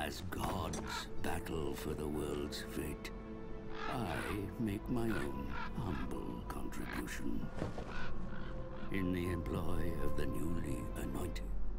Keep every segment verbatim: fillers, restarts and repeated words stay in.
As gods battle for the world's fate, I make my own humble contribution in the employ of the newly anointed.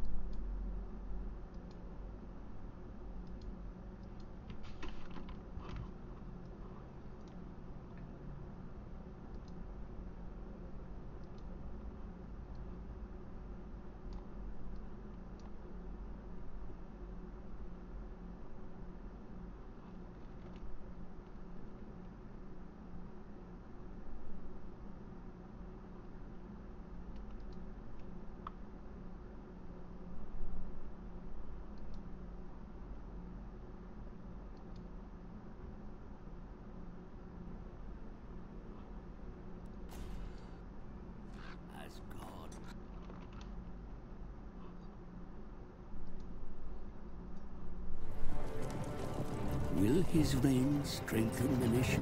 Will his reign strengthen the nation,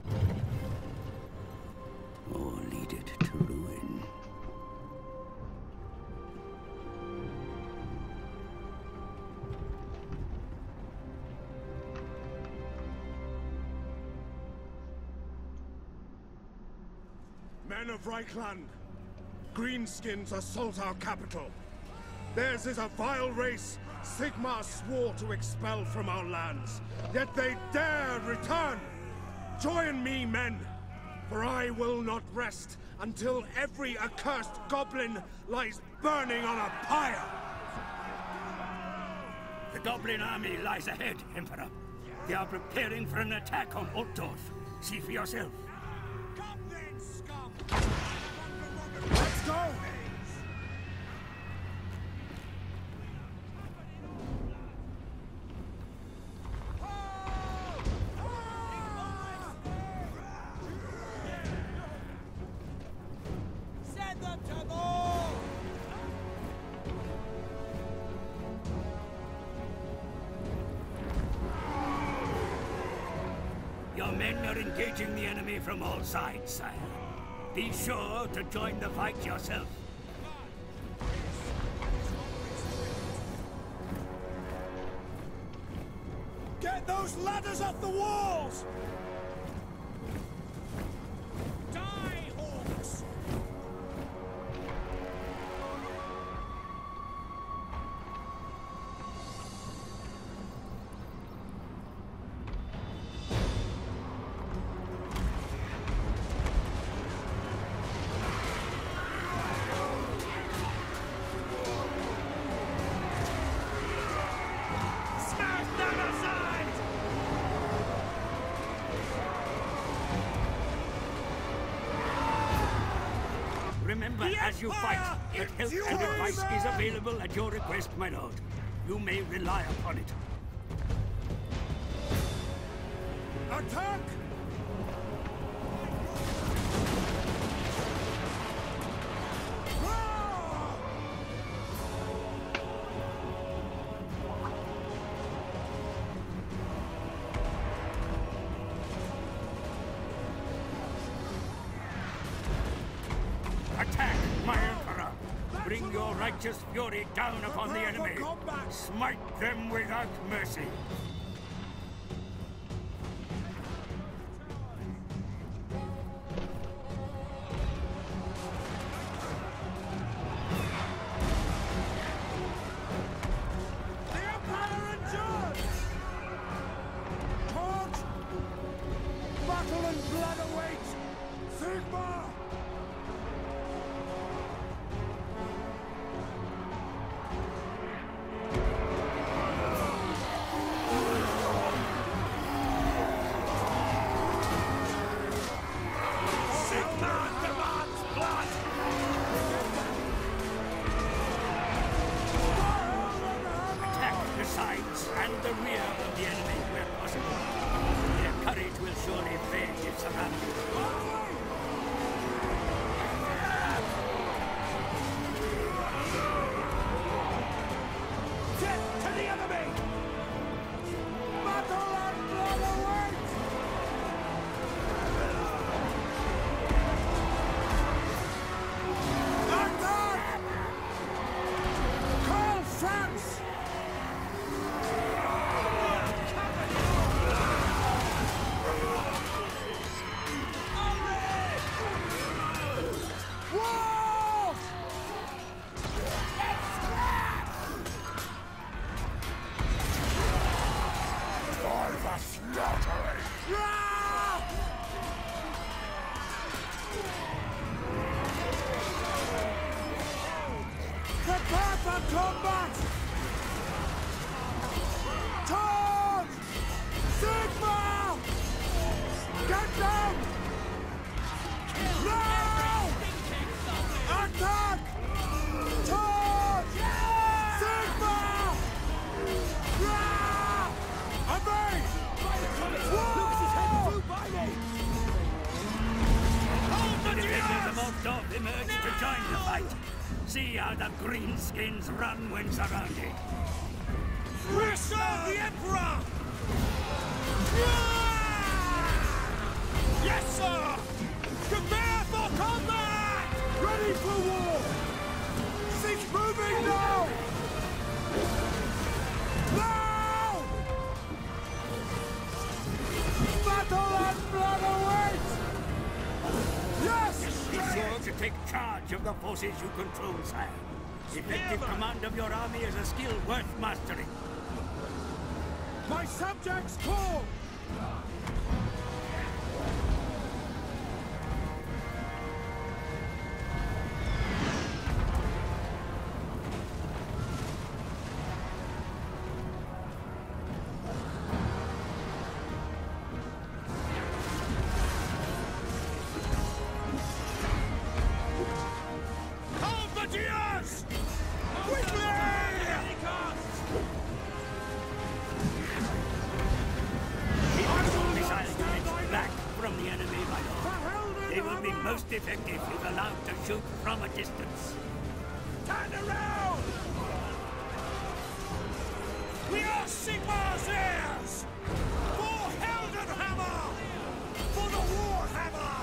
or lead it to ruin? Men of Reichland, greenskins assault our capital. Theirs is a vile race Sigmar swore to expel from our lands, yet they dare return! Join me, men, for I will not rest until every accursed goblin lies burning on a pyre! The goblin army lies ahead, Emperor. They are preparing for an attack on Altdorf. See for yourself. Come then, scum! Let's go! Your men are engaging the enemy from all sides, sire. Be sure to join the fight yourself. Get those ladders off the walls! Die, orcs! Remember, as you fight, it helps and advice is available at your request, my lord. You may rely upon it. Attack! Attack, my Emperor! Bring your righteous fury down upon the enemy! Smite them without mercy! The Empire endures! Torch! Battle and blood awaits! Sigmar! And the rear of the enemy where possible. Their courage will surely fade if surrounded. See how the greenskins run when surrounded. Restore the Emperor! Yes, sir! Prepare for combat! Ready for war! Seek moving now! Now! Battle and blood awaits! Yes! Be sure to take charge of the forces you control, sire. Effective command of your army is a skill worth mastering. My subjects call! Halberdiers! Quickly! Back from the enemy, my lord. They will be most effective if allowed to shoot from a distance. Turn around! We are Sigmar's heirs! For Heldenhammer! For the Warhammer!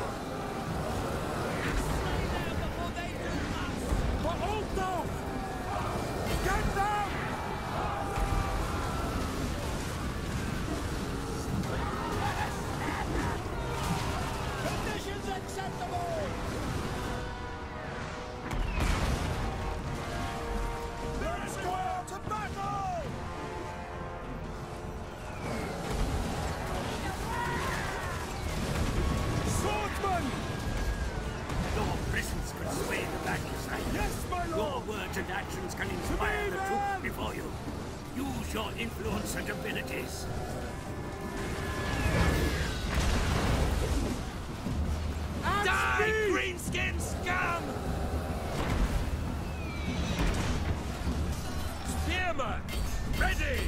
Slay them before they do us! For Ulfdolf! Get them! Conditions acceptable! Let's go out to battle! Swordsman! Your presence could sway the battle side. Yes, my Your lord! words and actions can inspire the men! troops before you. Use your influence and abilities. Die, greenskin scum! Spearman, ready!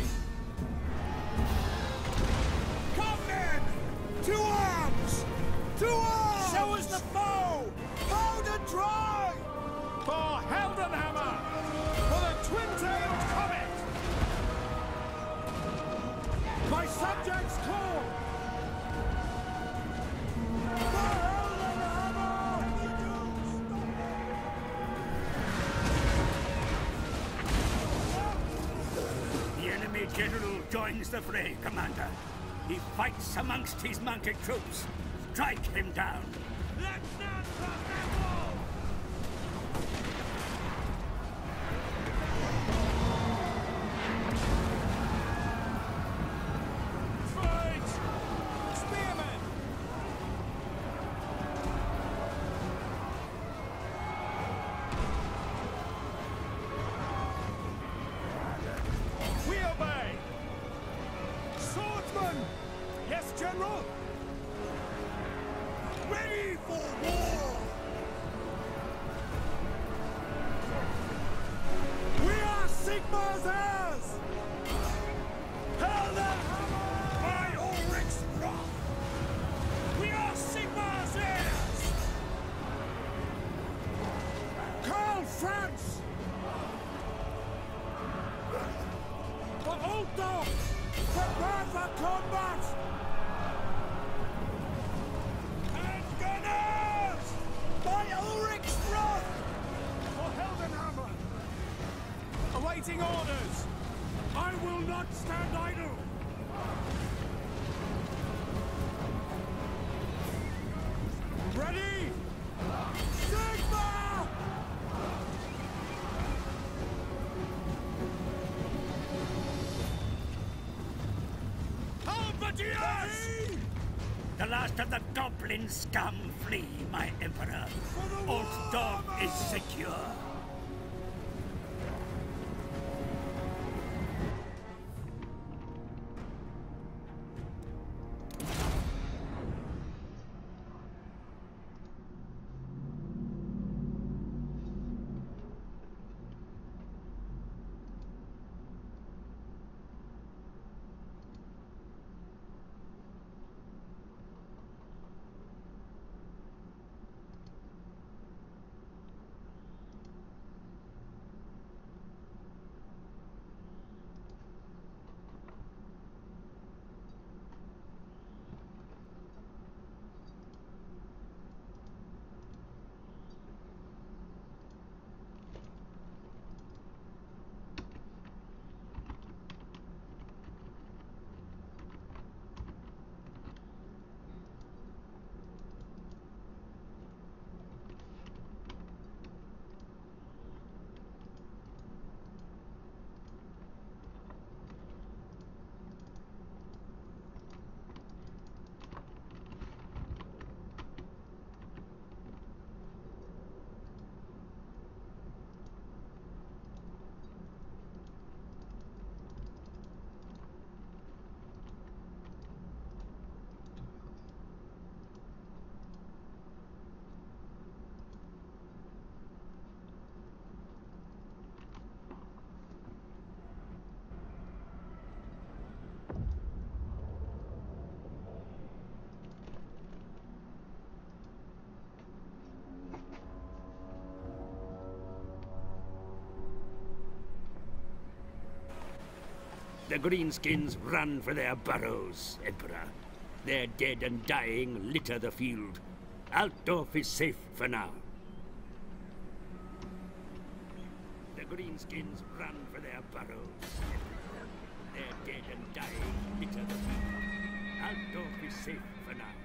Come, men! To arms! To arms! Show us the foe! Powder dry! For Heldenhammer! For the twin-tailed comet! My subjects call! The enemy general joins the fray, Commander. He fights amongst his mounted troops. Strike him down. Let's not cross that wall! Fight! Spearmen! We obey! Swordsman! Yes, General? Ready for war! We are Sigmar's heirs! Heldenhammer! By Ulrich's wrath! We are Sigmar's heirs! Karl Franz! For Ulfdolf! Prepare for combat! And gunners! By Ulrich's wrath! For Heldenhammer! Awaiting orders! I will not stand idle! Ready? Sigmar! Halberdiers! The last of the goblin scum flee, my emperor. Altdorf is secure. The greenskins run for their burrows, Emperor. Their dead and dying litter the field. Altdorf is safe for now. The greenskins run for their burrows, Emperor. Their dead and dying litter the field. Altdorf is safe for now.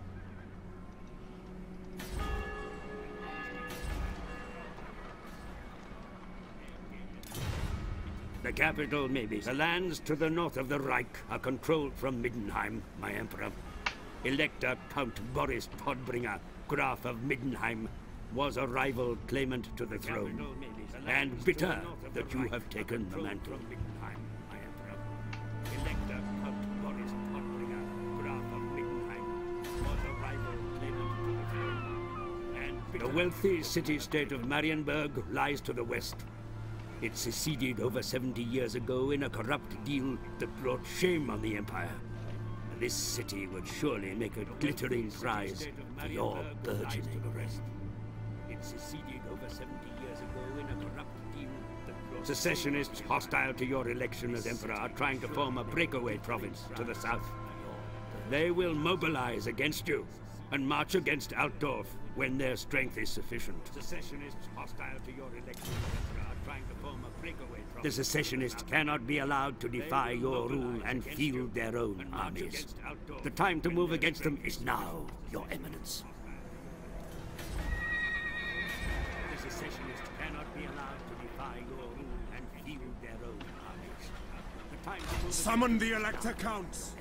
The capital, maybe. The lands to the north of the Reich are controlled from Middenheim, my emperor. Elector Count Boris Todbringer, Graf of Middenheim, was a rival claimant to the throne, and bitter that you have taken the mantle. Elector Count Boris Todbringer, Graf of Middenheim, was a rival claimant to the throne, and bitter. The wealthy city-state of Marienburg lies to the west. It seceded over seventy years ago in a corrupt deal that brought shame on the Empire. This city would surely make a glittering prize for your burgeoning arrest. It seceded over seventy years ago in a corrupt deal that brought... Secessionists hostile to your election as Emperor are trying to form a breakaway province to the south. They will mobilize against you and march against Altdorf when their strength is sufficient. Secessionists hostile to your election as Emperor are trying to form a breakaway province. The secessionists cannot be allowed to defy your rule and field their own armies. The time to move against them is now, Your Eminence. The secessionists cannot be allowed to defy your rule and field their own armies. The time to move Summon the Elector Counts!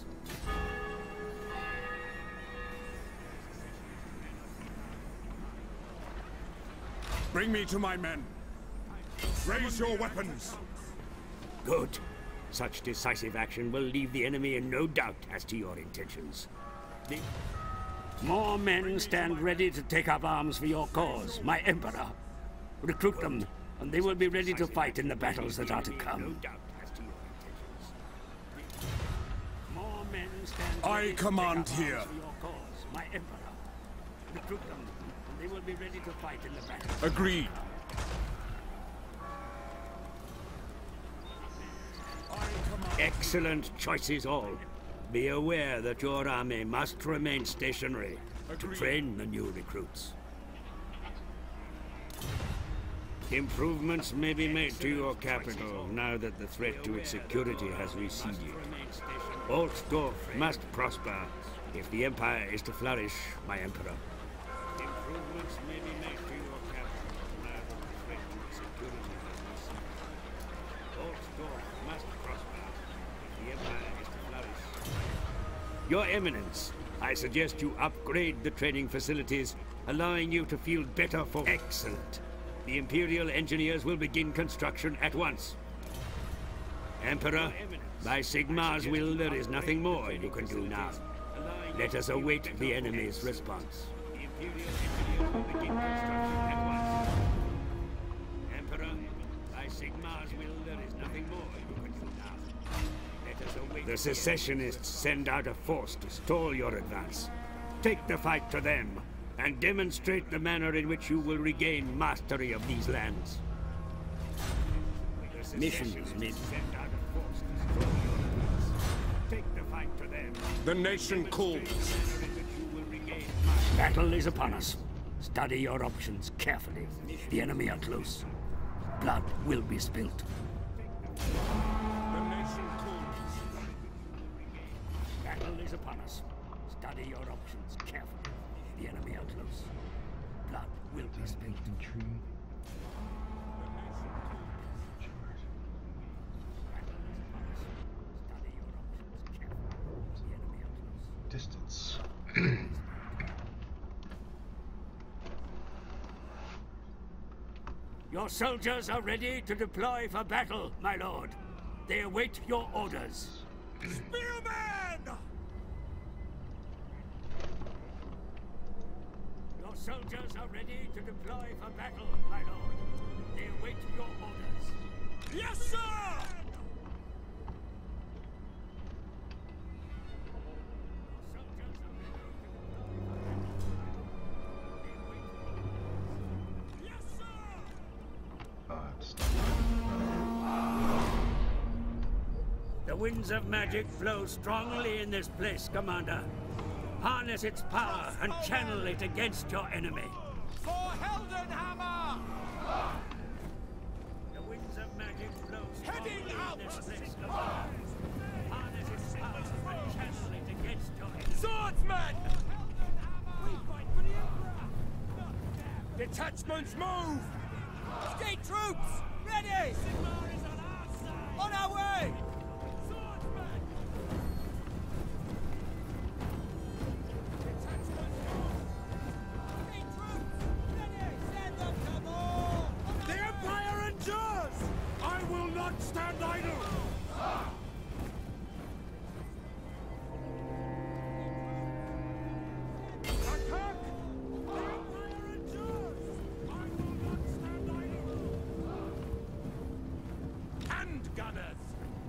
Bring me to my men. Raise your weapons. Good. Such decisive action will leave the enemy in no doubt as to your intentions. The... More men stand ready to take up arms for your cause, my Emperor. Recruit them, and they will be ready to fight in the battles that are to come. More men stand I command here. for your cause, my Emperor. Recruit them, and they will be ready to fight in the battle. Agreed. Excellent choices all. Be aware that your army must remain stationary to train the new recruits. Improvements may be made to your capital now that the threat to its security has receded. Altdorf must prosper if the Empire is to flourish, my Emperor. Improvements may be made to your capital now that the threat to its security has receded. Altdorf must prosper. The Empire is to flourish. Your Eminence, I suggest you upgrade the training facilities, allowing you to field better for... Excellent. The Imperial Engineers will begin construction at once. Emperor, by Sigmar's will, there is nothing more you can do now. Let us await the enemy's response. The Imperial Engineers will begin construction at once. Emperor, by Sigmar's will, there is nothing more you can do now. Let us await the secessionists send out a force to stall your advance. Take the fight to them, and demonstrate the manner in which you will regain mastery of these lands. Missions may send out a force to stall your advance. Take the fight to them. The nation calls. Battle is upon us. Study your options carefully. The enemy are close. Blood will be spilt. The nation calls. Battle is upon us. Study your options carefully. The enemy are close. Blood will be spilt. Infantry. Distance. Your soldiers are ready to deploy for battle, my lord. They await your orders. Spearman! Your soldiers are ready to deploy for battle, my lord. They await your orders. Yes, sir! The winds of magic flow strongly in this place, Commander. Harness its power and channel it against your enemy. For Heldenhammer! The winds of magic flow strongly Heading in this out! place, Commander. Harness its power and channel it against your enemy. Swordsman! We fight for the Emperor! Detachments move! State troops! Ready! Sigmar is on our side! On our way! Swordsman! Detachments move! State troops! Ready! Send them to war! The Empire endures! I will not stand idle! Attack! The Empire endures! I will not stand idle! Hand gunners!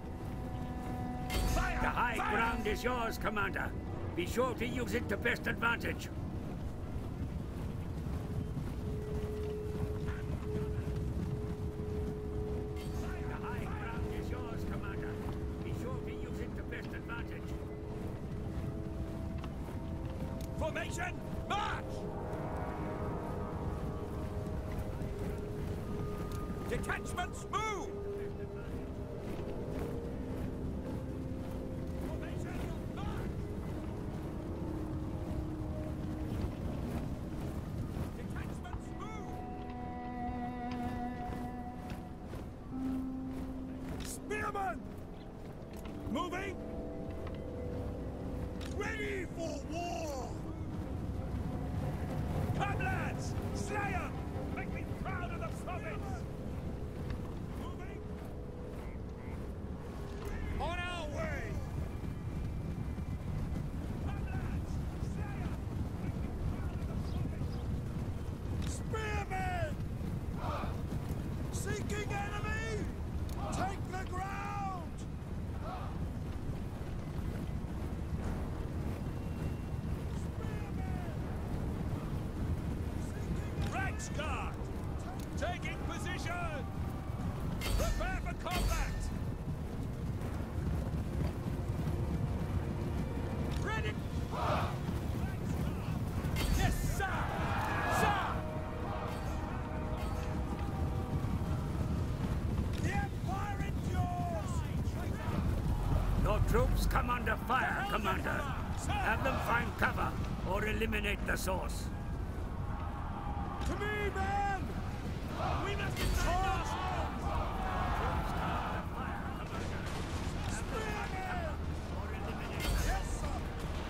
The high ground is yours, Commander. Be sure to use it to best advantage. The high ground is yours, Commander. Be sure to use it to best advantage. Formation, march! Detachments move! Formation, march! Detachments move! Spearmen! Moving! Ready for war! Come, lads! Slay 'em! Make me proud of the province! Moving! On our way! Come, lads! Slay 'em! Make me proud of the province! Spearmen! Seeking enemy! Take the ground! Reichsguard! Taking position! Prepare for combat! Ready! Yes, sir! Sir! The Empire endures! Your troops come under fire, Commander. Have them find cover or eliminate the source. To me, men! We must defend our homes! Spearmen! Yes, sir!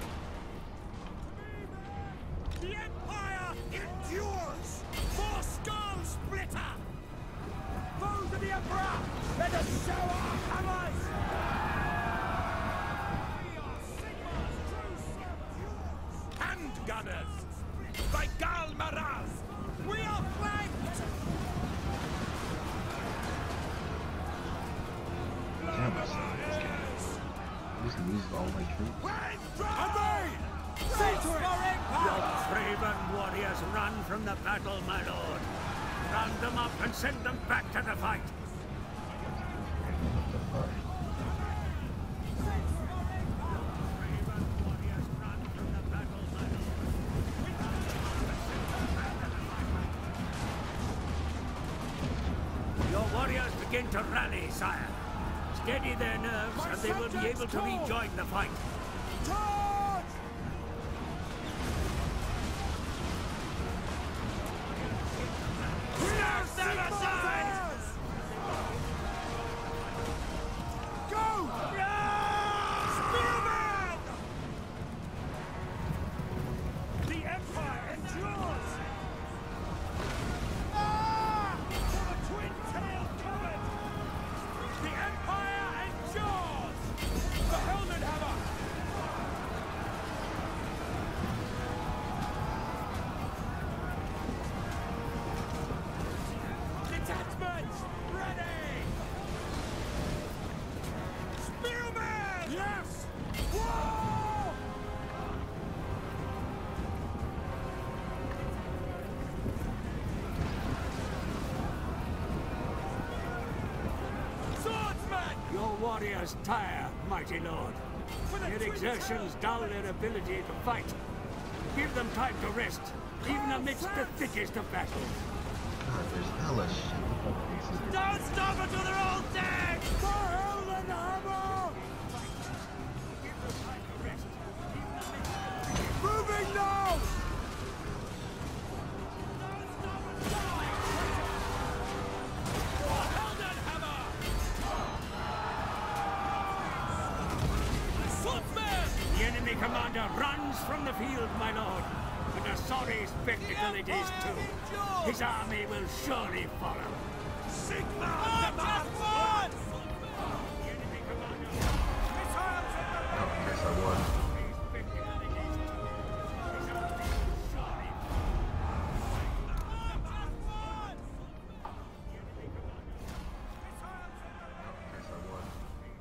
To me, men! The Empire endures! For Skull Splitter! Foes of the Emperor! Let us show our colours! We are Sigmar's true soldiers! Hand gunners! By Gal Maraz! We are flanked! Damn, I suck at this game. I just lose all my troops. Obey! Your craven warriors run from the battle, my lord. Round them up and send them back to the fight. Craven warriors run from the battle, my lord. Your warriors begin to rally, sire. Steady their nerves, and they will be able to rejoin the fight. Charge! Snatch them aside! Go! Spearmen! The Empire endures! Ah! For the twin-tailed comet! The Empire endures! The Heldenhammer! must tire, mighty lord. Their exertions dull their ability to fight. Give them time to rest, even amidst the thickest of battles. God, there's hella shit. Don't stop until they're all dead! For hell and hammer! Give them time to rest, even amidst the thickest. Moving now! The enemy commander runs from the field, my lord. And a sorry spectacle it is, too. His army will surely follow. Sigma! Just one! The enemy commander Oh, guess I won. spectacle it is, too. His army will surely Guess I won.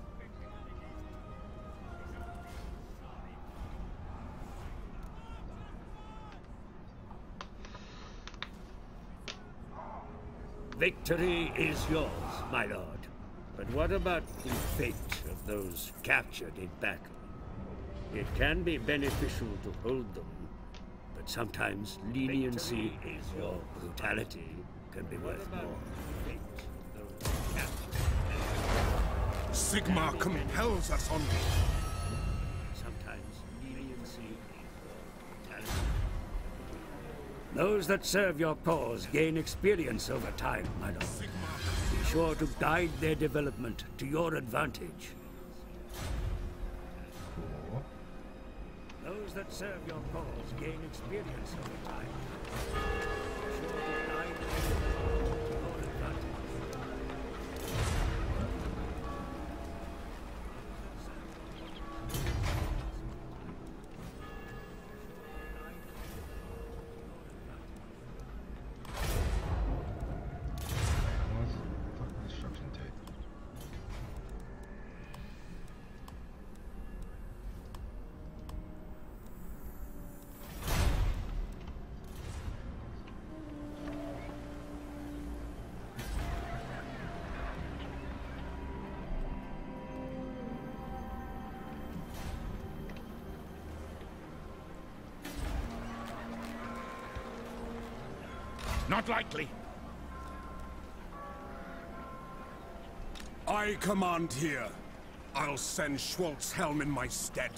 Victory is yours, my lord. But what about the fate of those captured in battle? It can be beneficial to hold them, but sometimes leniency or brutality can be worth more. Sigmar compels us on. Sometimes leniency or brutality. Those that serve your cause gain experience over time, my lord. Be sure to guide their development to your advantage. Cool. Those that serve your cause gain experience over time. Be sure to guide their development to your advantage. What's the fucking instruction tape? Not likely. I command here. I'll send Schwartzhelm in my stead.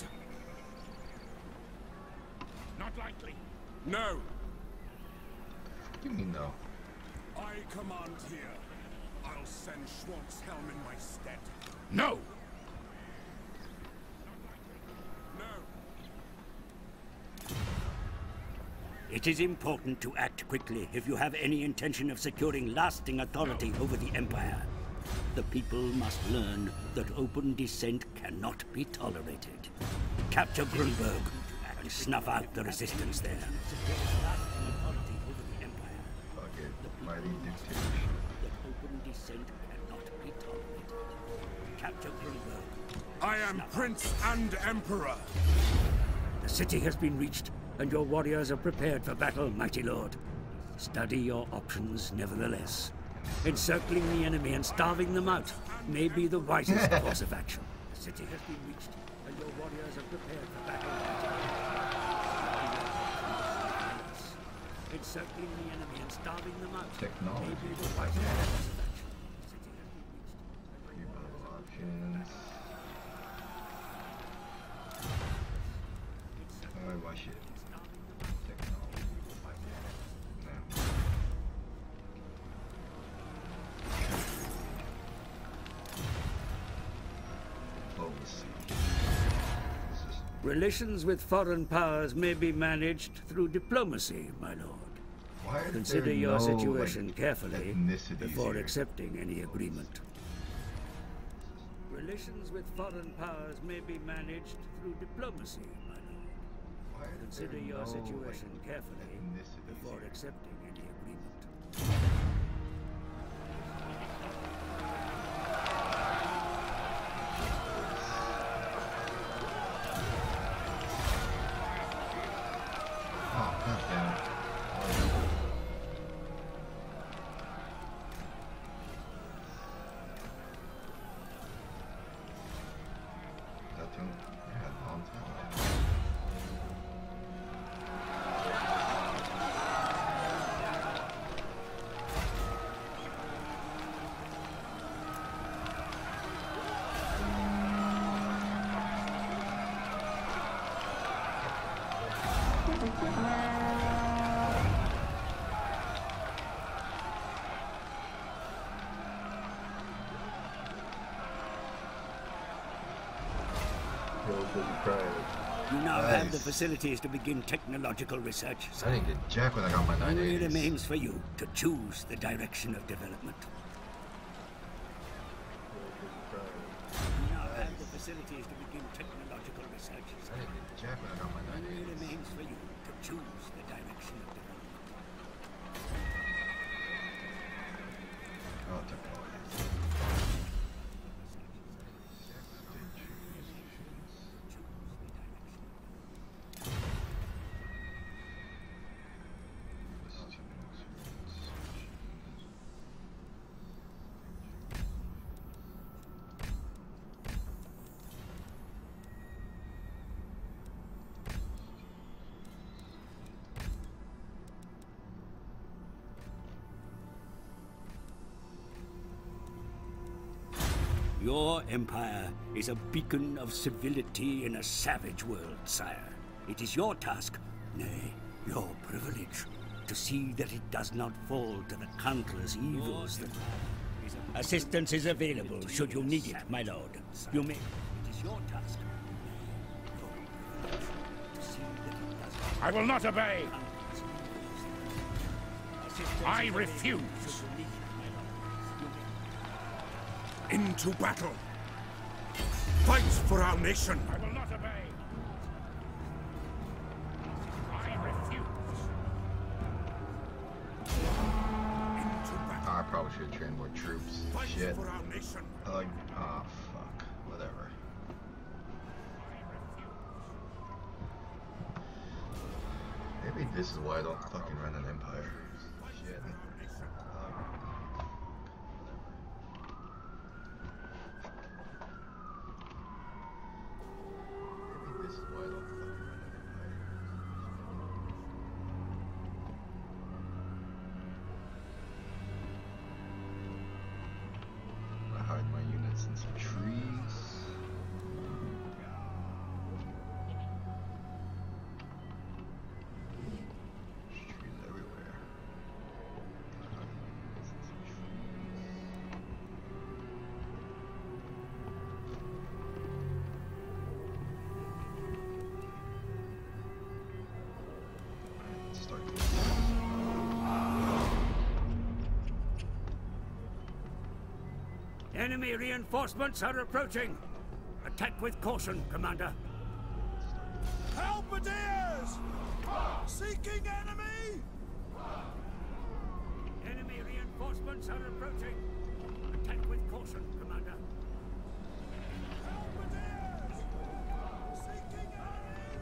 Not likely. No. What do you mean, no? I command here. I'll send Schwartzhelm in my stead. No! No. It is important to act quickly if you have any intention of securing lasting authority over the Empire. The people must learn that open dissent cannot be tolerated. Capture Grunberg and snuff out the resistance there. Fuck it. Mighty dictatorship. That open dissent cannot be tolerated. Capture Grunberg. I am Prince and Emperor. The city has been reached, and your warriors are prepared for battle, mighty lord. Study your options, nevertheless. Encircling the enemy and starving them out may be the wisest course of action. The city has been reached, and your warriors are prepared for battle, mighty lord. Encircling the enemy and starving them out Technology. may be the wisest course of action. The city has been reached, and your People warriors are options. Oh, why shit? Technology. No. Diplomacy. This is Relations with foreign powers may be managed through diplomacy, my lord. why is Consider there your no, situation like, carefully ethnicities before here? accepting any agreement. Relations with foreign powers may be managed through diplomacy, my lord. Why is Consider there your no, situation like, carefully ethnicities before here? accepting any agreement. Oh, god damn it. Yeah, a long time. You now Nice. have the facilities to begin technological research. I didn't get jack when I got my It nine only eighties. remains for you to choose the direction of development. You now have the facilities to begin technological research. I didn't get jack when I got my It nine only eighties. remains for you to choose the direction of development. Oh, technology. Your empire is a beacon of civility in a savage world, sire. It is your task, nay, your privilege, to see that it does not fall to the countless evils that... Assistance is available should you need it, my lord. You may... It is your task, nay, your privilege, to see that it does not... I will not obey! Assistance I is available refuse. should you need it, my lord. You may... Into battle! Fight for our nation! I will not obey. I refuse. Into battle! Oh, I probably should have trained more troops. Fight Shit. for our nation! I like. Oh, fuck. Whatever. Maybe this is why I don't fucking run an empire. Shit. Maybe this is why I don't fucking run an empire. I hide my units in some trees. There's trees everywhere. I hide my units in some trees. Alright, let's start this. Enemy reinforcements are approaching. Attack with caution, Commander. Halberdiers! Seeking enemy! Enemy reinforcements are approaching. Attack with caution, Commander. Halberdiers! Seeking enemy!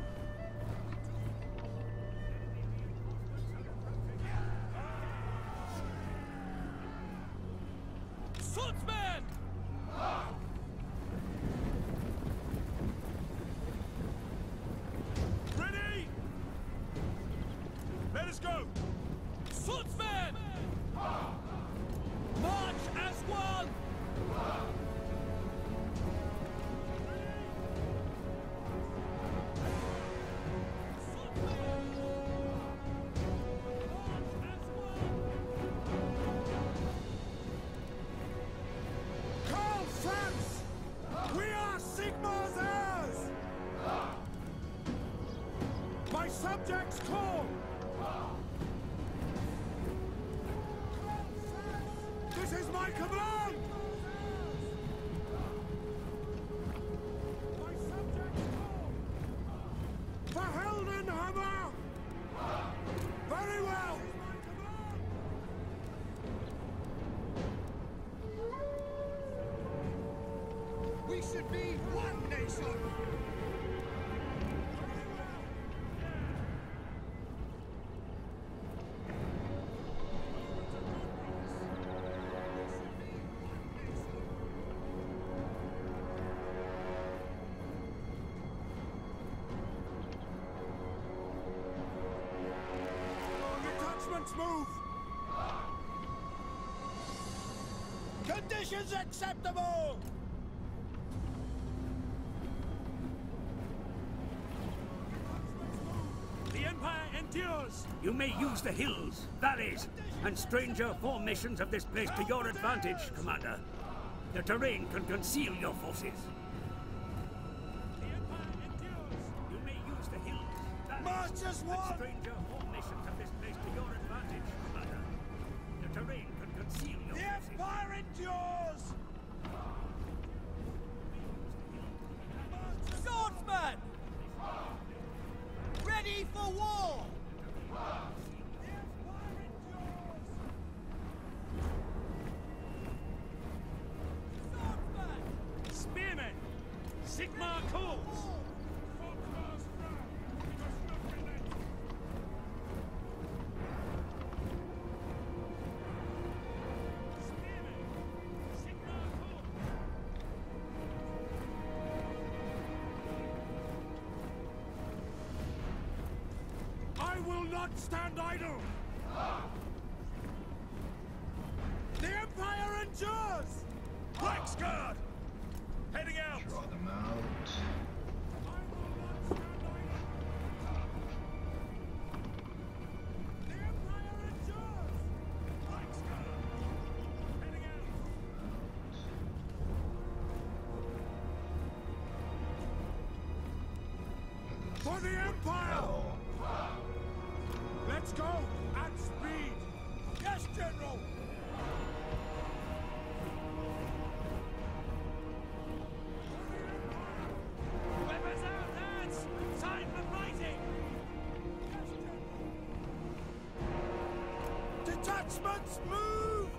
Swordsman! Ready! Let us go! Swordsman! March as one! Call France! We are Sigmar's heirs! My subjects call! This is my command! My subjects call! For Heldenhammer! Very well! We should be one nation! Detachments move! Conditions acceptable! The Empire endures! You may use the hills, valleys, and stranger formations of this place to your advantage, Commander. The terrain can conceal your forces. The Empire endures! You may use the hills, valleys, March as one! and stranger formations of this place to your advantage, Commander. The terrain can conceal your The forces. Empire endures! Swordsman! Ready for war! The Empire endures! Swordsman! Spearmen! Sigmar calls! I will not stand idle! The Empire endures! Blacksguard! Heading out! Draw them out. I will not stand idle! The Empire endures! Blacksguard! Heading out! For the Empire! Hell. Let's go! At speed! Yes, General! Weapons out, lads! Time for fighting! Detachments move!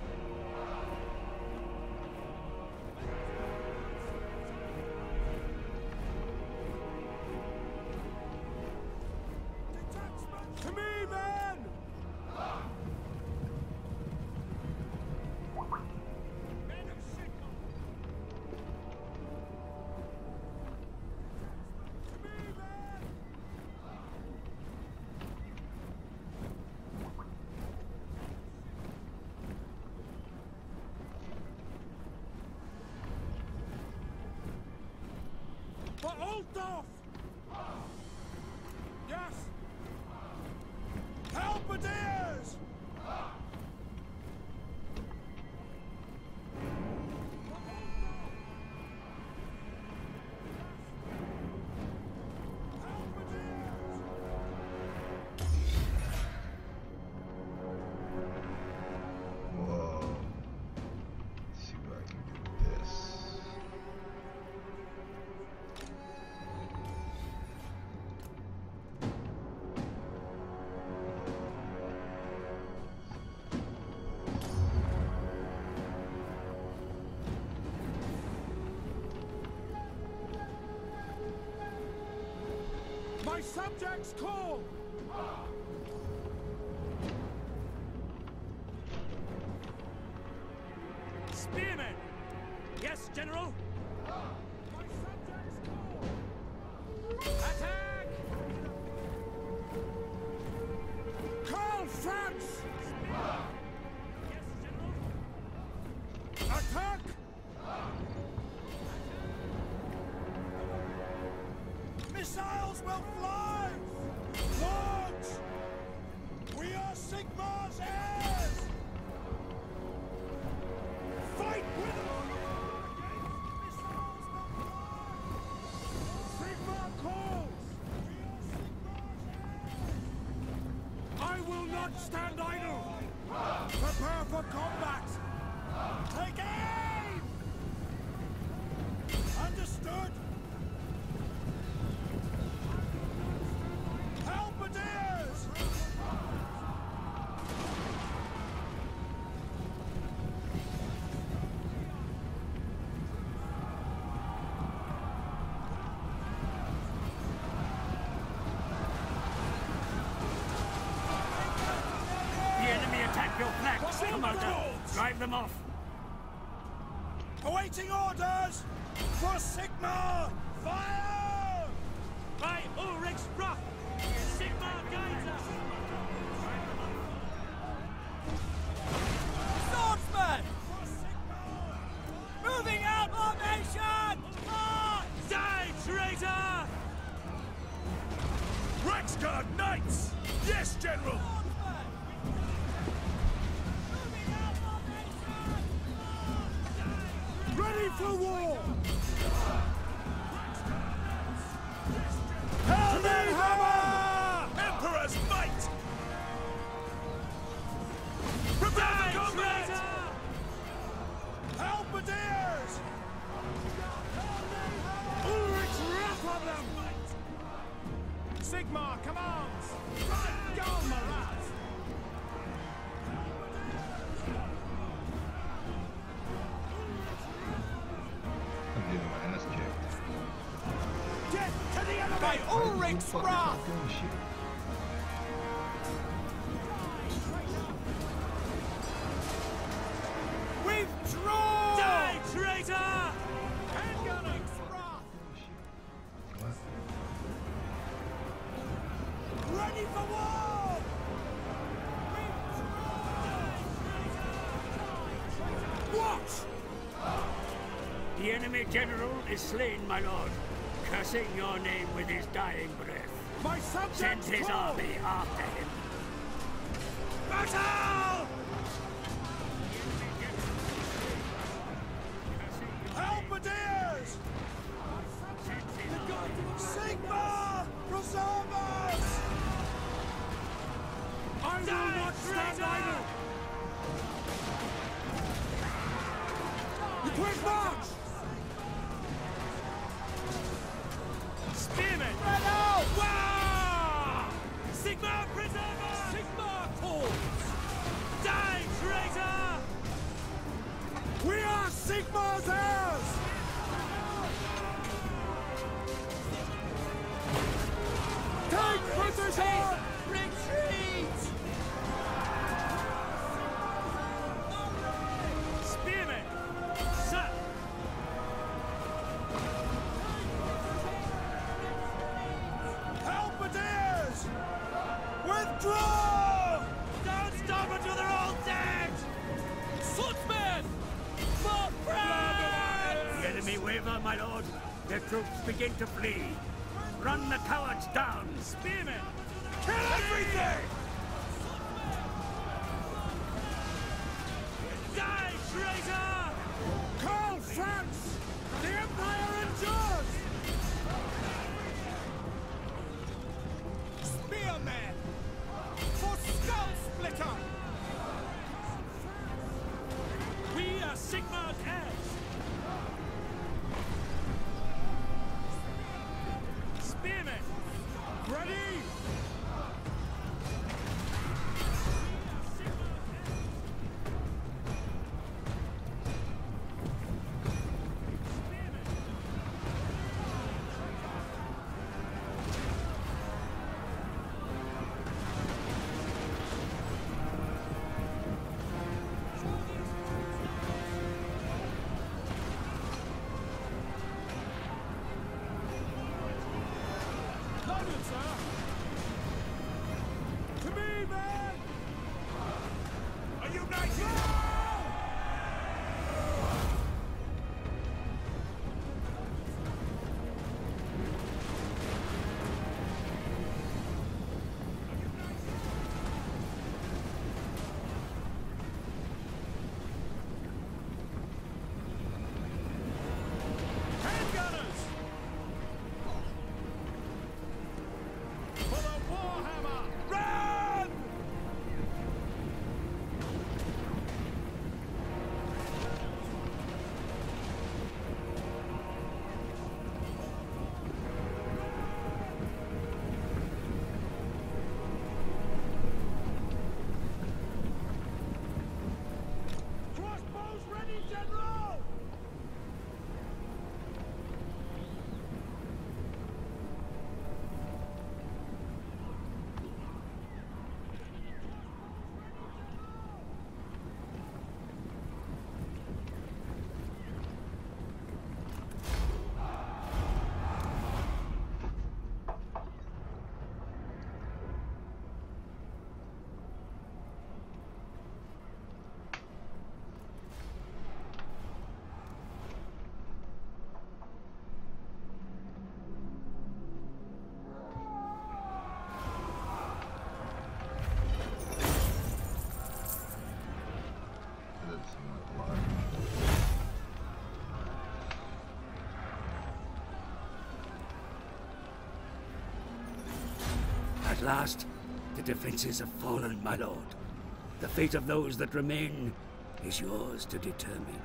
Detachment! To me, men! Men of Sigmar! To me, men! For Altdorf! Yes! Halberdiers! Whoa. Let's see what I can do with this. My subjects call! Spearmen! Yes, General? My subjects call! Attack! Call France! Yes, General? Attack! Missiles will fly! Launch! We are Sigmar's heirs! Fight with us! Missiles will fly! Sigmar calls! We are Sigmar's heirs! I will not stand idle! Prepare for combat! Take aim! Understood! Halberdiers! The enemy attack your flanks, Commander! Drive them off! Awaiting orders! For Sigmar! Fire! By Ulrich's wrath! Sigmar guides us! Axgard Knights! Yes, General! Ready for war! Helmet Hammer! Emperor's Might! Prepare for combat! Halberdiers! Ulrich's wrath on them! Sigmar commands! Right, go, Marat! Блин, майонез checked. Get to the enemy! By Ulrich's wrath! Fucking shit. Withdraw! Die, traitor! Handgunners! What? Ready for war! What? The enemy general is slain, my lord, cursing your name with his dying breath. My Send subjects his call! army after him. Battle! Halberdiers! Sigmar! Preserve us! I will not stand idle! You quick march! Spearmen! Right out! Wow! Sigmar Preserver! Sigmar calls! Die, traitor! We are Sigmar's heirs! Take position! Retreat! Spearmen! Sir! Halberdiers! Withdraw! Don't stop until they're all dead! Swordsmen! For France! The enemy waver, my lord. Their troops begin to flee. Run the cowards down. Spearmen! Kill everything! Die, traitor! Call France! The Empire endures! Spearmen! For Skull Splitter! We are Sigmar's heirs! Spearmen! Ready? At last, the defenses have fallen, my lord. The fate of those that remain is yours to determine.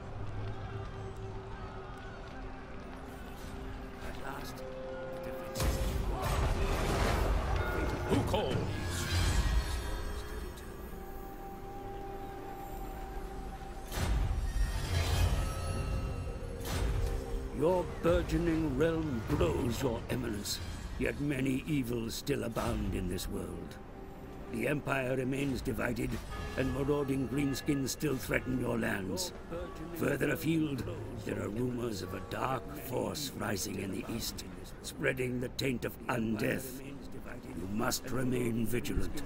At last, the defenses have fallen. Who calls? Your burgeoning realm grows, Your Eminence, yet many evils still abound in this world. The Empire remains divided, and marauding greenskins still threaten your lands. Further afield, there are rumors of a dark force rising in the east, spreading the taint of undeath. You must remain vigilant.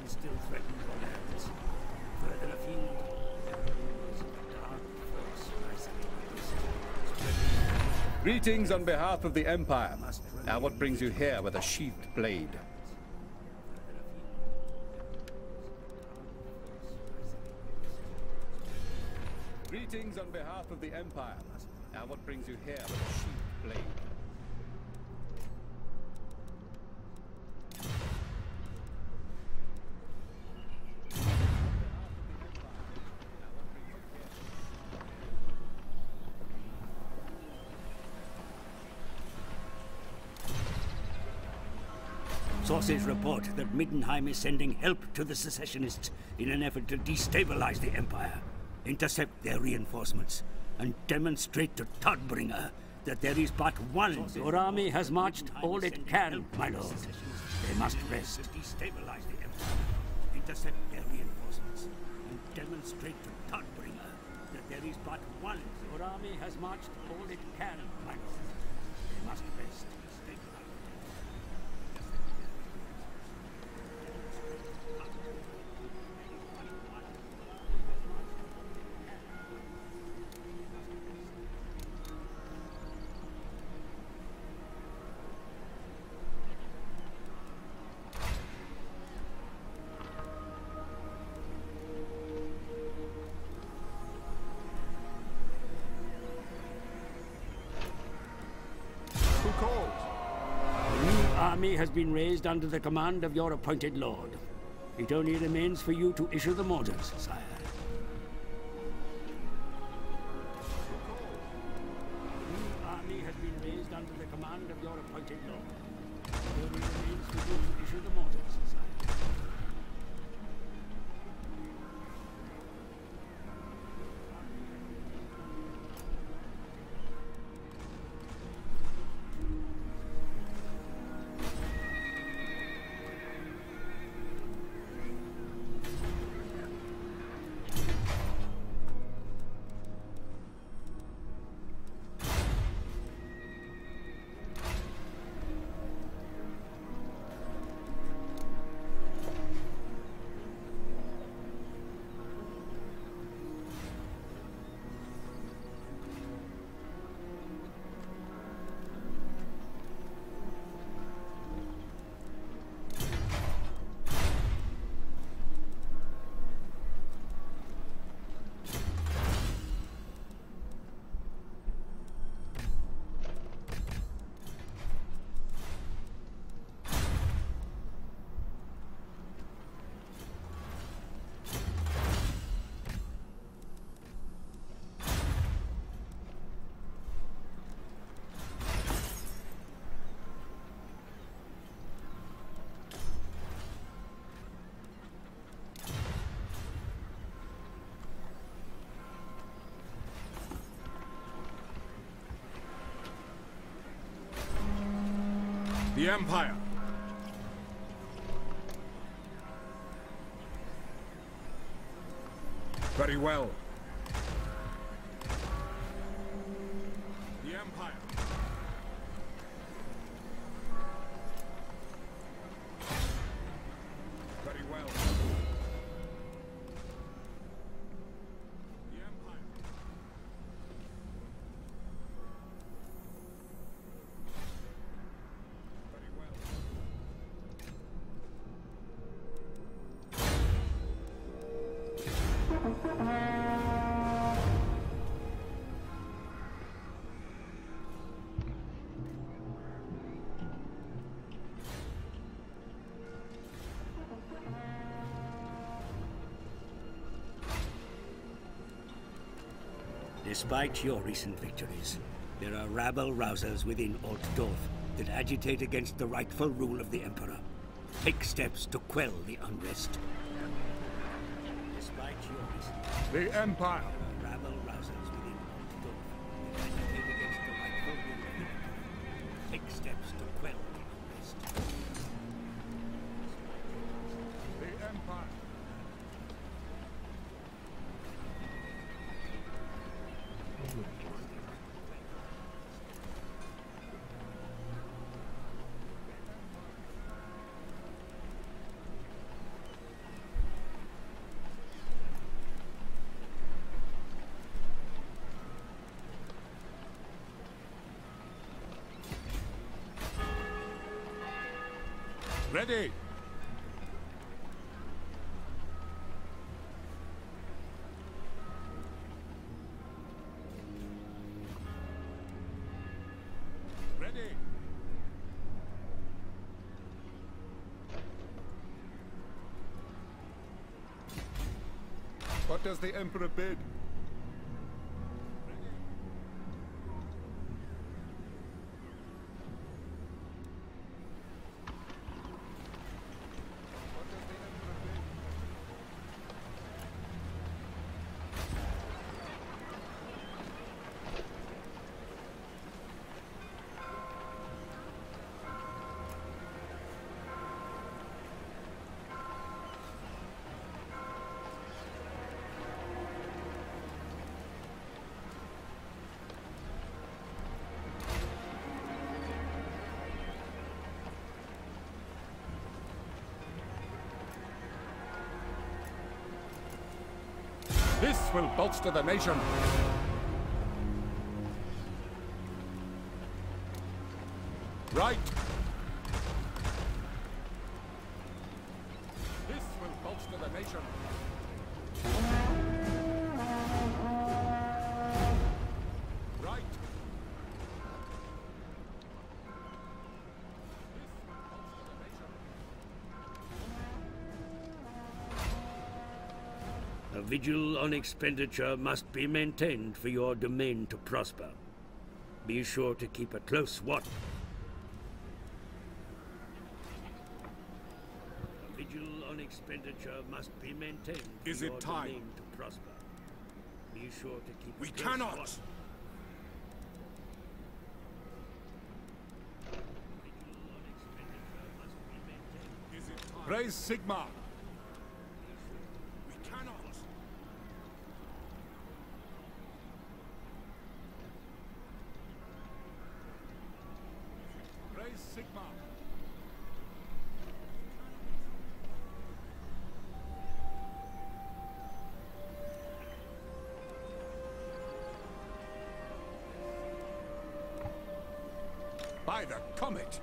Further afield, there are rumors of a dark force rising in the east, spreading Greetings on behalf of the Empire. Now what brings you here with a sheathed blade? Greetings on behalf of the Empire. Now what brings you here with a sheathed blade? Sources report that Middenheim is sending help to the secessionists in an effort to destabilize the Empire, intercept their reinforcements, and demonstrate to Todbringer that there is but one. Your army has marched all it can, my lord. They must rest. To destabilize the Empire, intercept their reinforcements, and demonstrate to Todbringer that there is but one. Your army has marched all it can, my lord. They must rest. Army has been raised under the command of your appointed lord. It only remains for you to issue them orders, sire. The new army has been raised under the command of your appointed lord. It only remains for you to issue them orders, sire. The Empire. Very well. The Empire. Very well. The Empire. Very well. Despite your recent victories, there are rabble-rousers within Altdorf that agitate against the rightful rule of the Emperor. Take steps to quell the unrest. Despite your recent The Empire! rabble-rousers within Altdorf that agitate against the rightful rule of the Emperor. Take steps to quell the unrest. The Empire! Ready! Ready! What does the Emperor bid? This will bolster the nation. Right. This will bolster the nation. Right. A vigil on expenditure must be maintained for your domain to prosper. Be sure to keep a close watch. A vigil on expenditure must be maintained for Is your it time? domain to prosper. Be sure to keep We a close cannot! watch. Vigil on expenditure must be maintained. Is it time? Praise Sigmar! We cannot! Praise Sigmar! By the comet!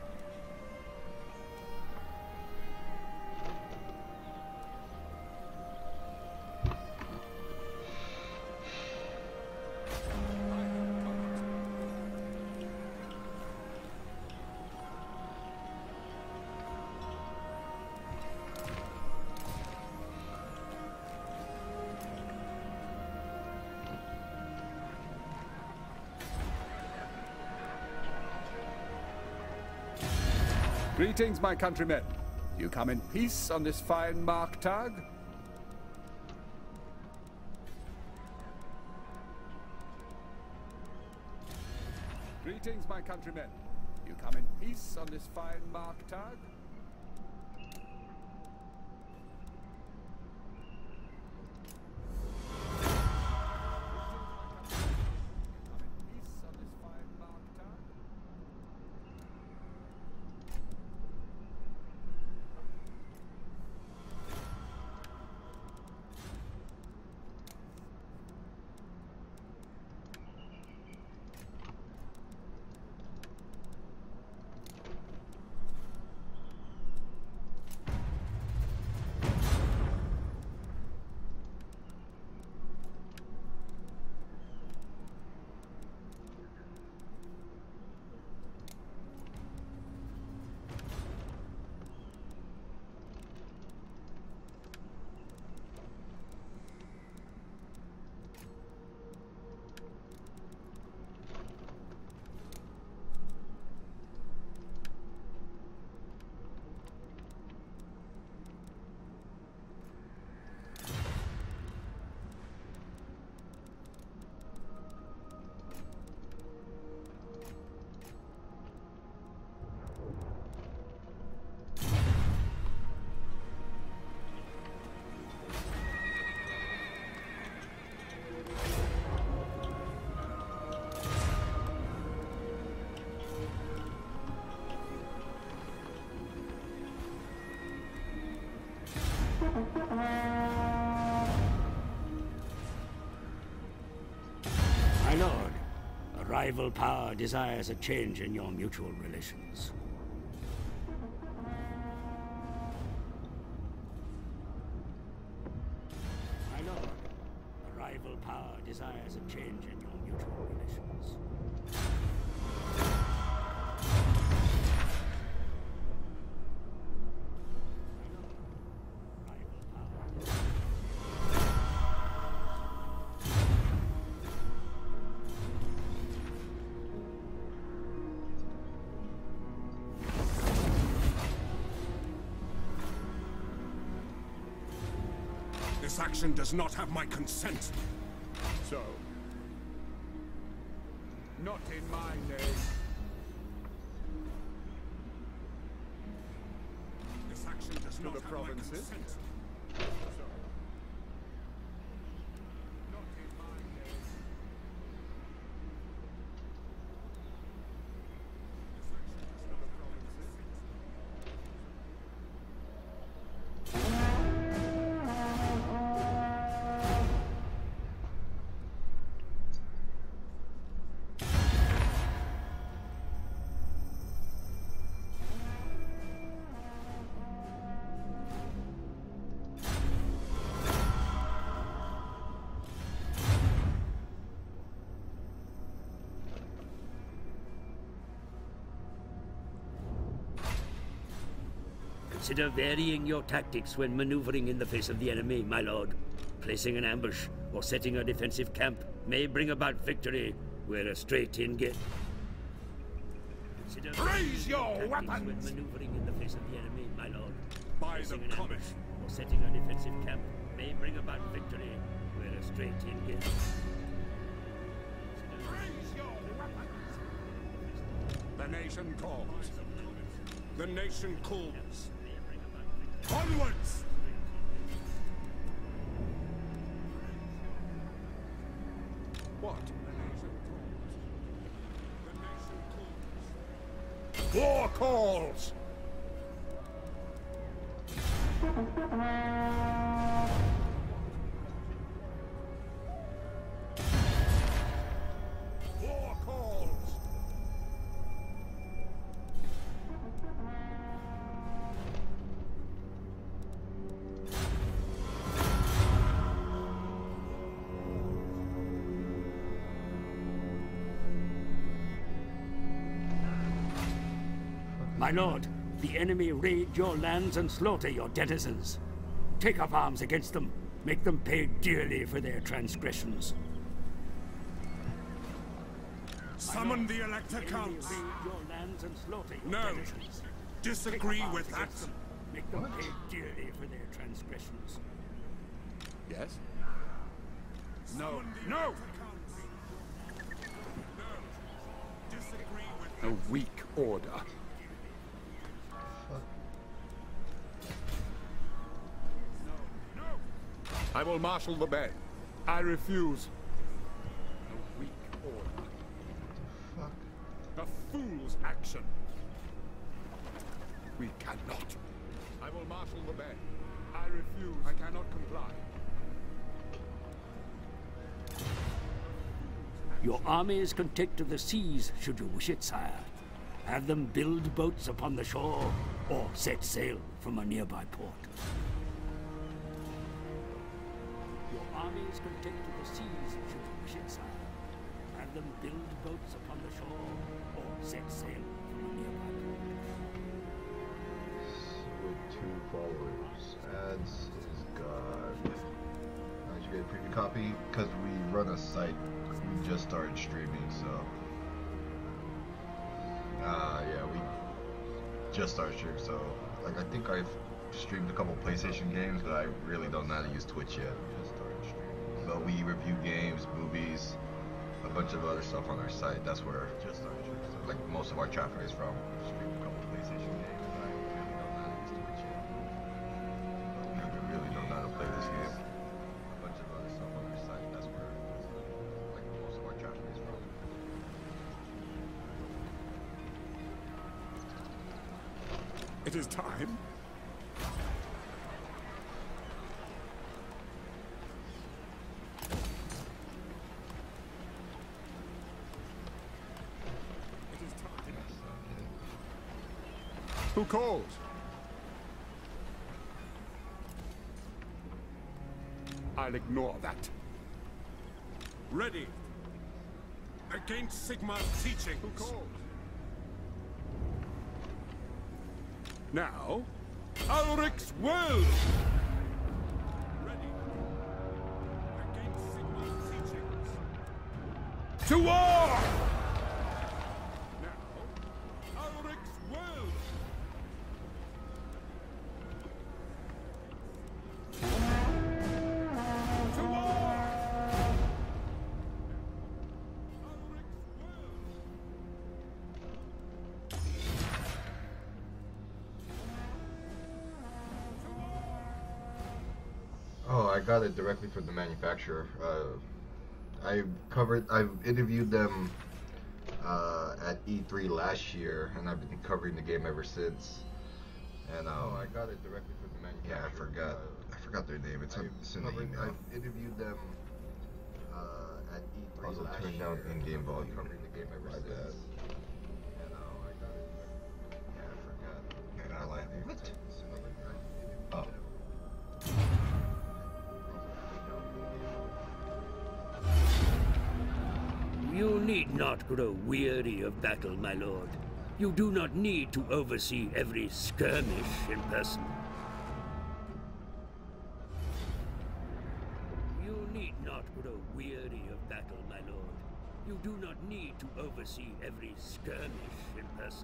Greetings, my countrymen. You come in peace on this fine Marktag? Greetings, my countrymen. You come in peace on this fine Marktag? My lord, a rival power desires a change in your mutual relations. My lord, a rival power desires a change in your mutual relations. This action does not have my consent. So, not in my name. This action does To not the have provinces? my consent. So, not in my name. This action does not have provinces. Consider varying your tactics when maneuvering in the face of the enemy, my lord. Placing an ambush or setting a defensive camp may bring about victory where a straight-in get. Consider Raise your tactics weapons! when maneuvering in the face of the enemy, my lord. By the Placing an comet. ambush or setting a defensive camp may bring about victory where a straight-in get. Raise your weapons! The nation calls. The nation calls. Onwards! What? The nation calls. War calls! War calls! My lord, the enemy raid your lands and slaughter your denizens. Take up arms against them. Make them pay dearly for their transgressions. Summon the Elector The enemy Counts. raid your lands and slaughter your No. denizens. Disagree Take up with arms that. against them. Make them pay dearly for their transgressions. Yes? No. No! No. Disagree with A weak order. No! I will marshal the bay. I refuse. A weak order. Fuck. A fool's action. We cannot. I will marshal the bay. I refuse. I cannot comply. Your armies can take to the seas should you wish it, sire. Have them build boats upon the shore or set sail from a nearby port. Your armies can take to the seas should you wish it, sire. Have them build boats upon the shore or set sail from a nearby port. With two followers. Ads is God. I should get a preview copy because we run a site. We just started streaming, so. Uh, yeah, we just started streaming, so. Like, I think I've streamed a couple PlayStation games, but I really don't know how to use Twitch yet. We just started streaming. But we review games, movies, a bunch of other stuff on our site. That's where just started streaming. So, like, most of our traffic is from. We streamed a couple PlayStation games, but I really don't know how to use Twitch yet. But we really don't know how to play this game. A bunch of other stuff on our site. That's where, like, most of our traffic is from. It is time. Who calls? I'll ignore that. Ready. Against Sigmar's teachings. Who calls? Now, Ulric's will! Ready. Against Sigmar's teachings. To war! Now, Ulric's will! To war! Oh, I got it directly from the manufacturer. Uh, I covered, I've interviewed them uh, at E three last year, and I've been covering the game ever since. And uh, I got it directly from the manufacturer. Yeah, I forgot. Uh, I forgot their name. It's, in, it's in the email. I've interviewed them uh, at E three also last turned down year. In-game volume. Covering the game ever since. Bad. And uh, I got it. Yeah, I forgot. Yeah, I like it. What? Oh. You need not grow weary of battle, my lord. You do not need to oversee every skirmish in person. You need not grow weary of battle, my lord. You do not need to oversee every skirmish in person.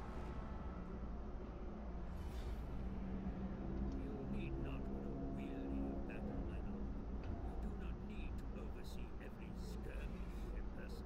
You need not grow weary of battle, my lord. You do not need to oversee every skirmish in person.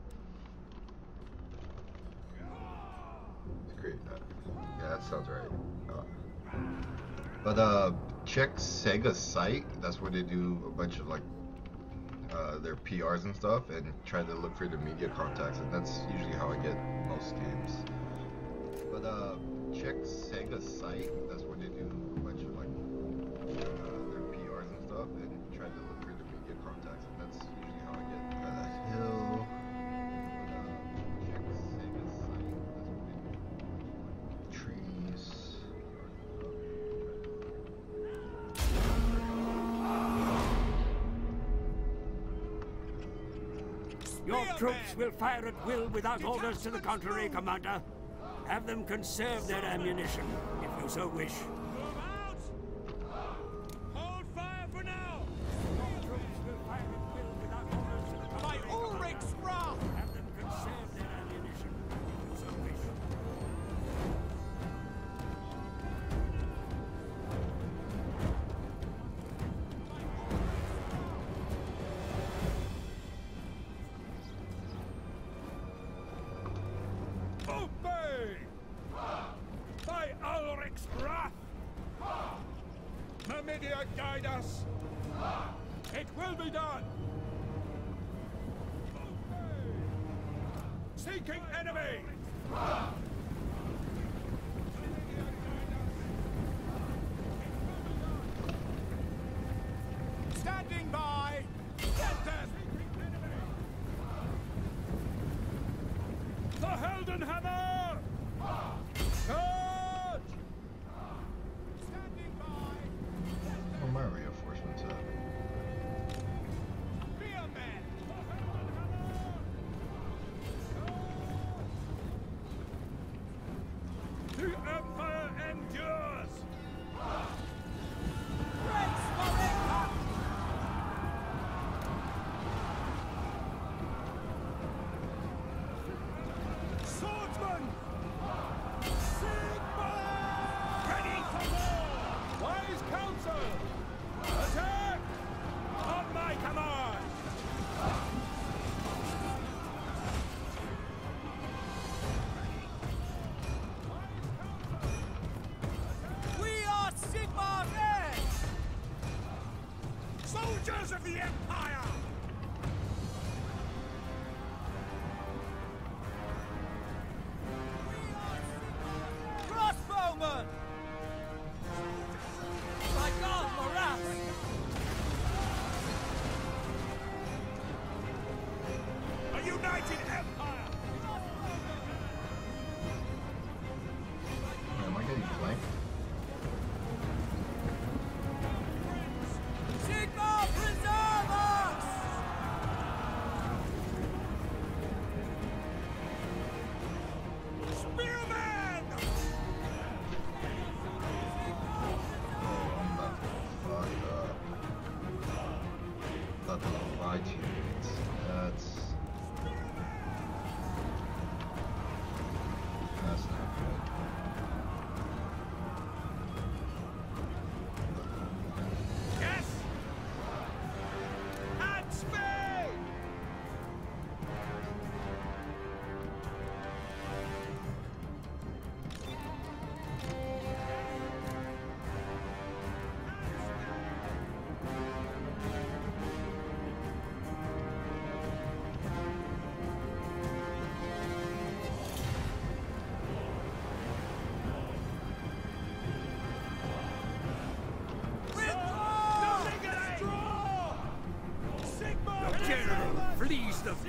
It's great. Uh, yeah, that sounds right. Uh, but uh, check Sega's site. That's where they do a bunch of like uh, their P Rs and stuff, and try to look for the media contacts. And that's usually how I get most games. But uh, check Sega's site. That's where they do a bunch of like uh, their P Rs and stuff, and try to look for the media contacts. And that's usually how I get uh, Hill. Your troops will fire at will without orders to the contrary, Commander. Have them conserve their ammunition, if you so wish. Move out! Hold fire for now! Your troops will fire at will without orders to the contrary, By Ulric's Commander. wrath! Have them conserve their ammunition, if you so wish. Obey! By Ulric's wrath! Numidia guide us! It will be done! Obey! Seeking enemy! Standing by! Get them! The Heldenhammer! Charge! Standing by! Oh, my reinforcements up. Be a man! The Empire endures! Rex Moringa! Swordsman! Sigma! Ready for war! Wise counsel! Attack! On my command! We are Sigma Red! Soldiers of the Empire! Crossbowmen! By God, Morath! A united empire! Am I getting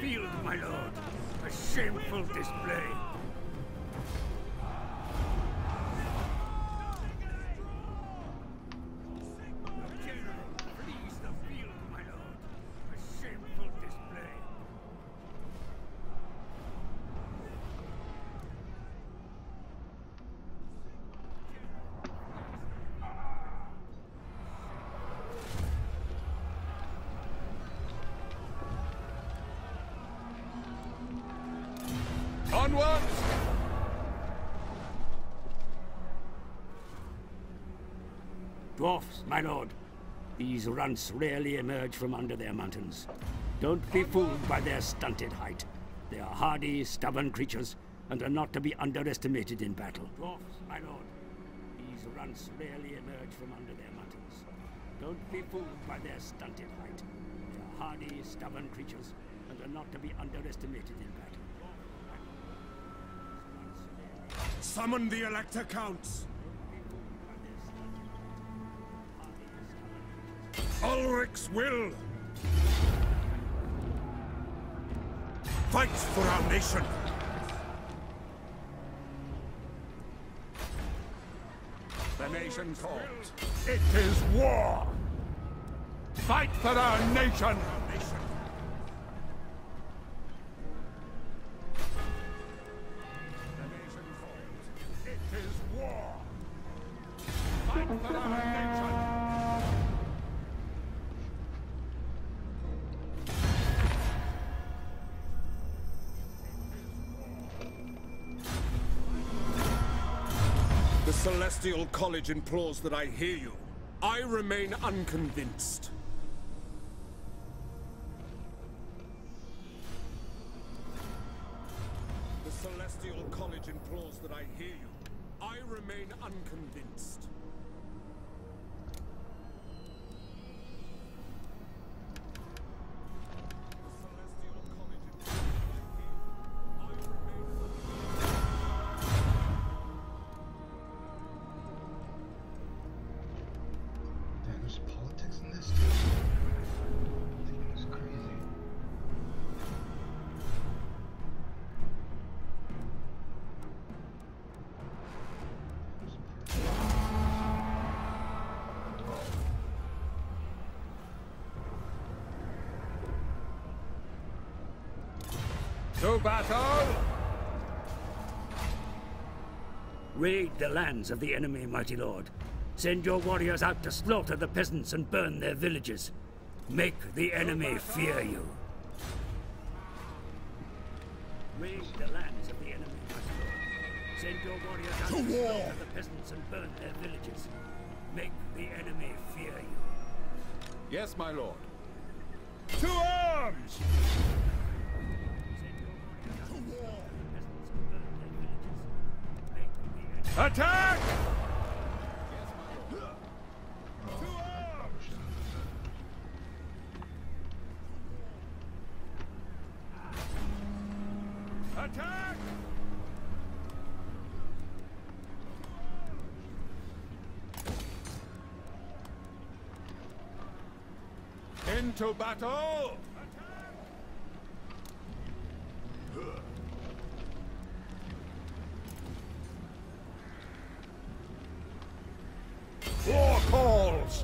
field, my lord. A shameful display. Onward! Dwarfs, my lord. These runts rarely emerge from under their mountains. Don't be fooled by their stunted height. They are hardy, stubborn creatures, and are not to be underestimated in battle. Dwarfs, my lord. These runts rarely emerge from under their mountains. Don't be fooled by their stunted height. They are hardy, stubborn creatures, and are not to be underestimated in battle. Summon the Elector Counts! Ulric's will! Fight for our nation! The nation calls. It is war! Fight for our nation! It is war! Fight for our nation! The Celestial College implores that I hear you. I remain unconvinced. The Celestial College implores that I hear you. I remain unconvinced. Damn, there's politics in this too. It's crazy. To battle! Raid the lands of the enemy, mighty lord. Send your warriors out to slaughter the peasants and burn their villages. Make the enemy fear you. Raid the lands of the enemy, mighty lord. Send your warriors out to, to slaughter the peasants and burn their villages. Make the enemy fear you. Yes, my lord. To arms! Attack! Attack! Into battle! War calls!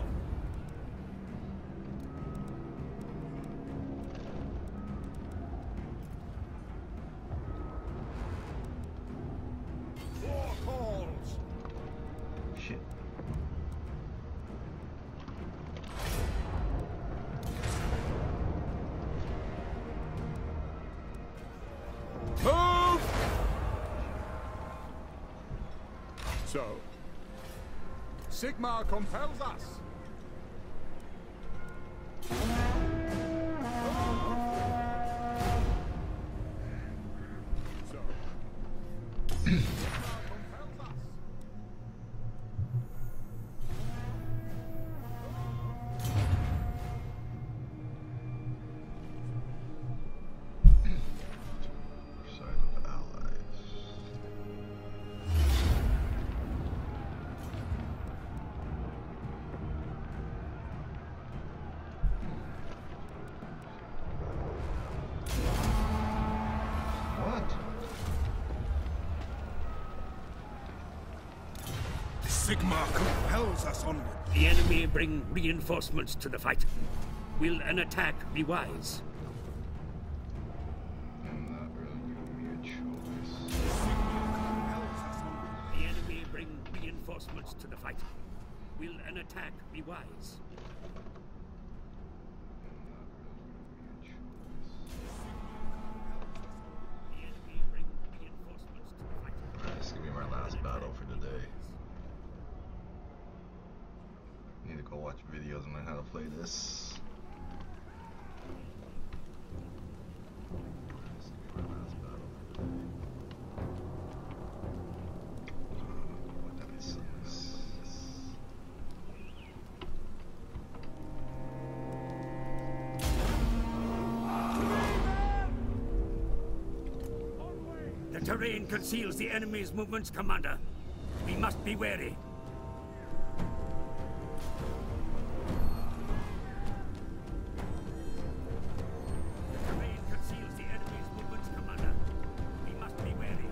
War calls! Shit. Move! So, Sigmar compels us. So, Sigmar compels us. Side of allies. Sigmar compels us onward. The enemy bring reinforcements to the fight. Will an attack be wise? I'm not really giving me a choice. The enemy bring reinforcements to the fight. Will an attack be wise? The enemy bring reinforcements to the fight. Alright, this is gonna be my last battle for the day. Need to go watch videos on how to play this. This is gonna be my last battle for the day. What dice is this? The terrain conceals the enemy's movements, Commander. We must be wary. The terrain conceals the enemy's movements, Commander. We must be wary.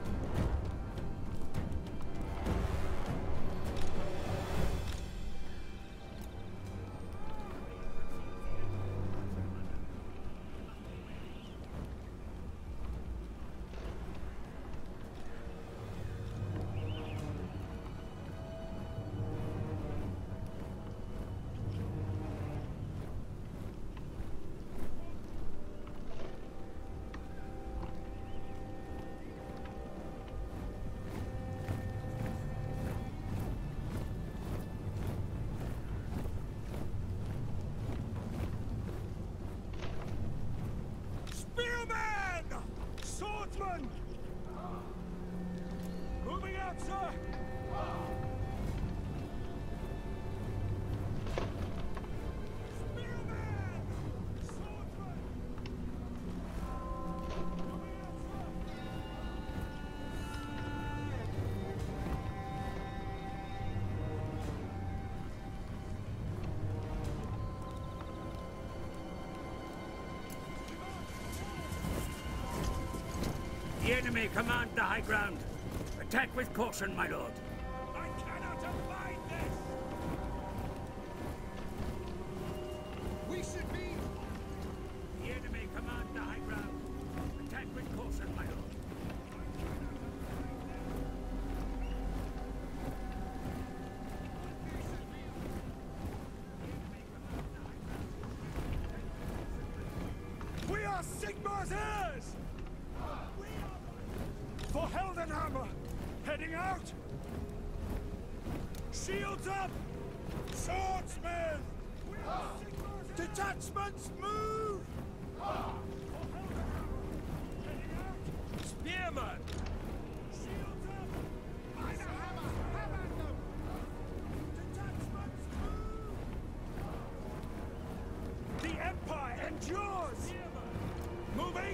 Spearman! Swordsman! Moving out, sir! Spearman! Swordsman! Moving out, sir! The enemy command the high ground. Attack with caution, my lord. I cannot abide this! We should be... The enemy command the high ground. Attack with caution, my lord. We are Sigmar's heirs! For Heldenhammer! Heading out! Shields up! Swordsmen! Detachments move! Spearmen! Shields up! By the hammer! Have at them! Detachments move! The Empire endures! Moving!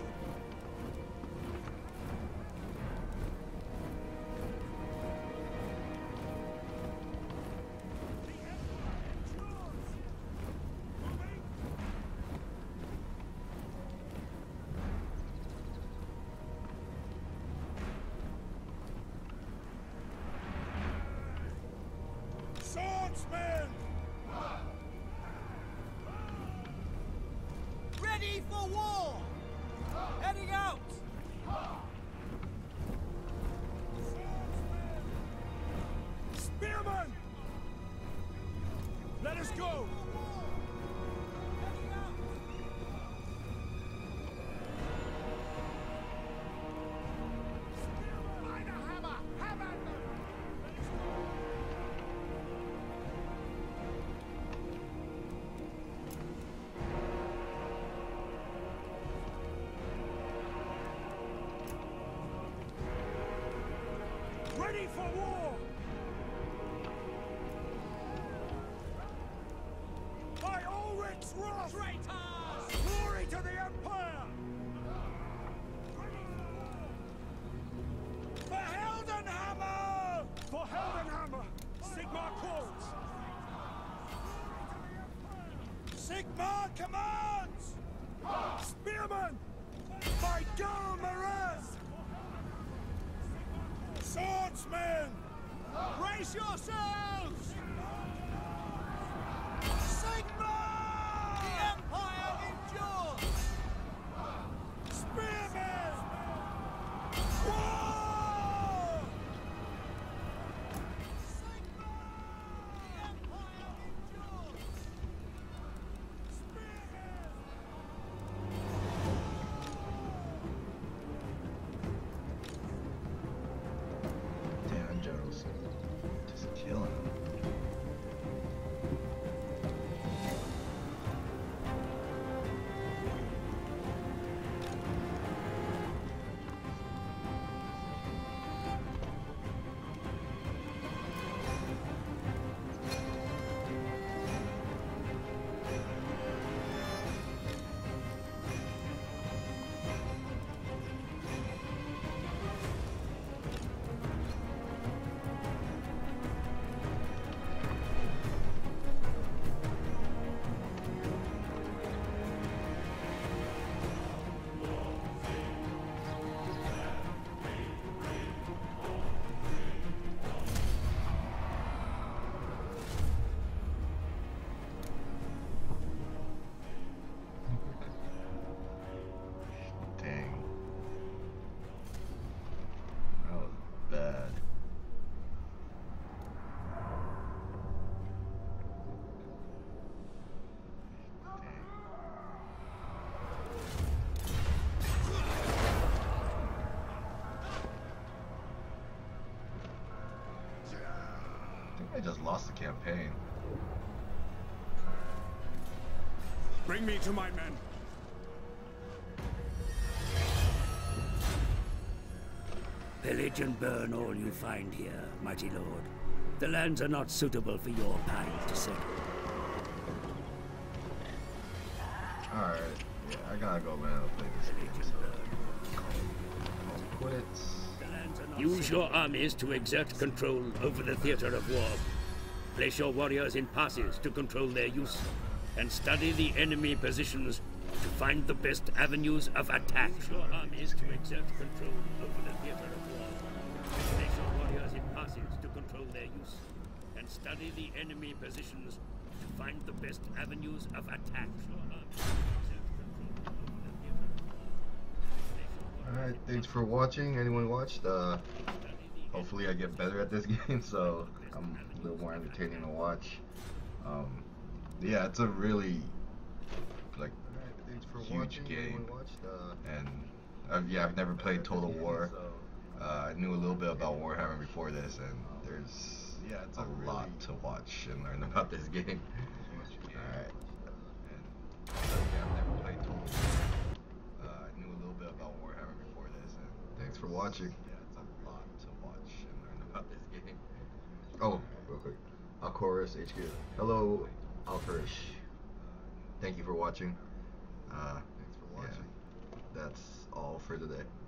Swordsmen! Ready for war! Heading out! Spearmen! Let us go! Heading out! By the hammer! Have at them! Ready for war! By Ulrich's wrath! Traitors! Glory to the Empire! For Heldenhammer! For Heldenhammer! Sigmar calls! Sigmar commands! Spearmen! By Gal Maraz! Swordsmen! Brace yourselves! Sigma! The Empire endures! Spearmen! War! Sigma! The Empire endures! Spearmen! Damn, Joe's just killing him. Dang. That was bad. I think I just lost the campaign. Bring me to my men. Pillage and burn all you find here, mighty lord. The lands are not suitable for your kind to settle. Alright, yeah, I gotta go, man. I'll play this game, so I'll quit. Use your armies to exert control over the theater of war. Place your warriors in passes to control their use, and study the enemy positions to find the best avenues of attack. Use your armies to exert control over the theater of war. Place your warriors in passes to control their use, and study the enemy positions to find the best avenues of attack. Alright, thanks for watching. Anyone watched? Uh, hopefully I get better at this game, so I'm a little more entertaining to watch. Um, yeah, it's a really like Thanks for huge watching. game, Anyone watched? Uh, and I've, yeah, I've never played Total War. Uh, I knew a little bit about Warhammer before this, and there's yeah, it's a a really lot to watch and learn about this game. Alright. And yeah, I've never played Total War. Uh, I knew a little bit about Warhammer before this, and Thanks for watching. yeah, it's a lot to watch and learn about this game. Oh, real quick. Alcorus H Q. Hello, Alfresh. Thank you for watching. Uh, Thanks for yeah, watching. that's all for today.